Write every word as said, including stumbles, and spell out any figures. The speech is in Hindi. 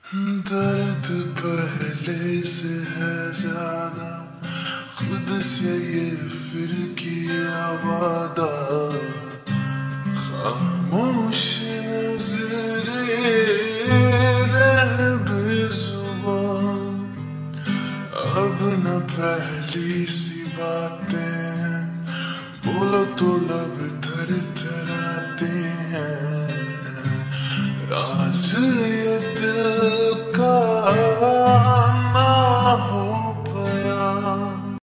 दर्द पहले से है ज्यादा, खुद से ये फिर किया वादा। खामोश नजरे रह बेजुबान, अब न पहली सी बातें बोलो तो लब थर थराते हैं। राज ये दिल